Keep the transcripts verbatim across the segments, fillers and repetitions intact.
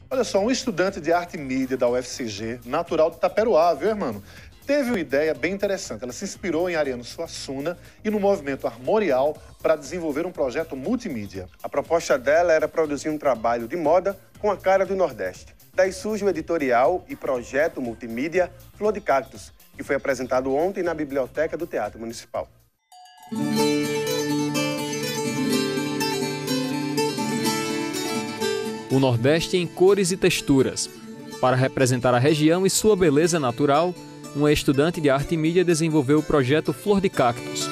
Olha só, um estudante de arte e mídia da U F C G, natural de Taperoá, viu, irmão? Teve uma ideia bem interessante. Ela se inspirou em Ariano Suassuna e no movimento Armorial para desenvolver um projeto multimídia. A proposta dela era produzir um trabalho de moda com a cara do Nordeste. Daí surge o editorial e projeto multimídia Flor de Cactos, que foi apresentado ontem na Biblioteca do Teatro Municipal. O Nordeste em cores e texturas. Para representar a região e sua beleza natural, uma estudante de arte e mídia desenvolveu o projeto Flor de Cactos.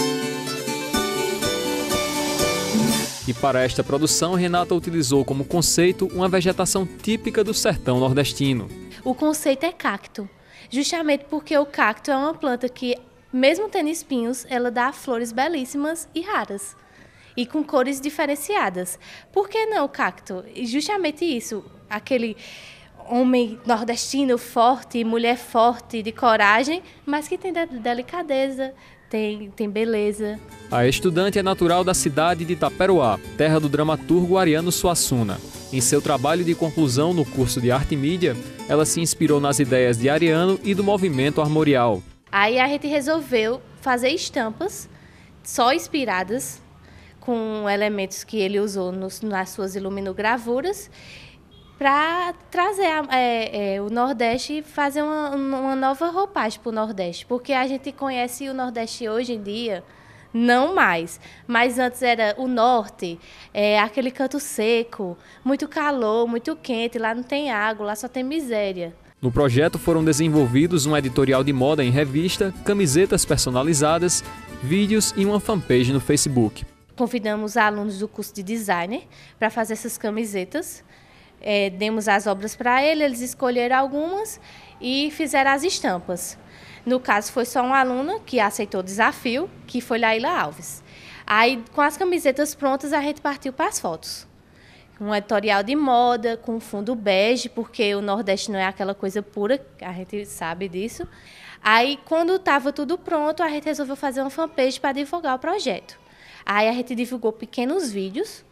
E para esta produção, Renata utilizou como conceito uma vegetação típica do sertão nordestino. O conceito é cacto, justamente porque o cacto é uma planta que, mesmo tendo espinhos, ela dá flores belíssimas e raras. E com cores diferenciadas. Por que não o cacto? Justamente isso, aquele homem nordestino forte, mulher forte, de coragem, mas que tem delicadeza, tem, tem beleza. A estudante é natural da cidade de Taperoá, terra do dramaturgo Ariano Suassuna. Em seu trabalho de conclusão no curso de Arte e Mídia, ela se inspirou nas ideias de Ariano e do movimento armorial. Aí a gente resolveu fazer estampas só inspiradas com elementos que ele usou nos, nas suas iluminogravuras, para trazer é, é, o Nordeste e fazer uma, uma nova roupagem para o Nordeste. Porque a gente conhece o Nordeste hoje em dia, não mais. Mas antes era o Norte, é, aquele canto seco, muito calor, muito quente, lá não tem água, lá só tem miséria. No projeto foram desenvolvidos um editorial de moda em revista, camisetas personalizadas, vídeos e uma fanpage no Facebook. Convidamos alunos do curso de designer para fazer essas camisetas. É, demos as obras para eles, eles escolheram algumas e fizeram as estampas. No caso, foi só uma aluna que aceitou o desafio, que foi Laíla Alves. Aí, com as camisetas prontas, a gente partiu para as fotos. Um editorial de moda, com fundo bege, porque o Nordeste não é aquela coisa pura, a gente sabe disso. Aí, quando estava tudo pronto, a gente resolveu fazer uma fanpage para divulgar o projeto. Aí a gente divulgou pequenos vídeos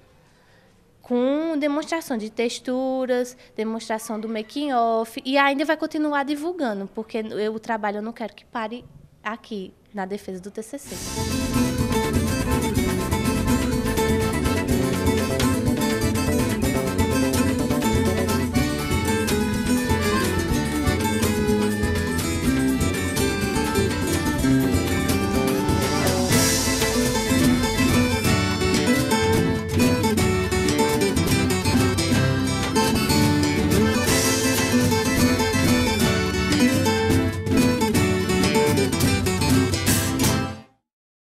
com demonstração de texturas, demonstração do making off, e ainda vai continuar divulgando, porque eu, o trabalho eu não quero que pare aqui, na defesa do T C C.